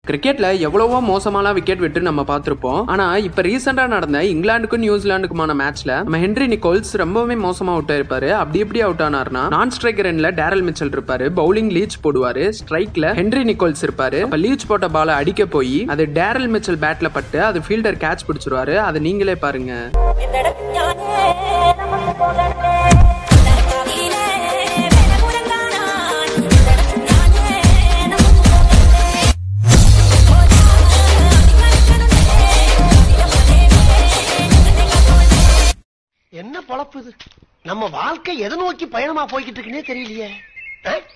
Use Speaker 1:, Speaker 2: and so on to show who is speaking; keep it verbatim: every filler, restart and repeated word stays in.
Speaker 1: கிரிக்கெட்ல எவ்வளவோ மோசமான விக்கெட் விட்டு நம்ம பார்த்திருப்போம். ஆனா இப்ப ரீசெண்டா நடந்த இங்கிலாந்துக்கும் நியூசிலாந்துக்குமான மேட்ச்ல நம்ம ஹென்ரி நிக்கோல்ஸ் ரொம்பவே மோசமா அவுட் ஆயிருப்பாரு. அப்படி எப்படி அவுட் ஆனார்னா, நான் ஸ்ட்ரைக்கர் எண்ட்ல டேரல் மிச்சல் இருப்பாரு, பவுலிங் லீச் போடுவாரு, ஸ்ட்ரைக்ல ஹென்ரி நிக்கோல்ஸ் இருப்பாரு. அப்ப லீச் போட்ட பால அடிக்க போய் அது டேரல் மிச்சல் பேட்ல பட்டு அது ஃபீல்டர் கேட்ச் பிடிச்சிருவாரு. அதை நீங்களே பாருங்க.
Speaker 2: என்ன பொழப்பு இது? நம்ம வாழ்க்கை எதை நோக்கி பயணமா போய்கிட்டு இருக்குன்னே தெரியலையே.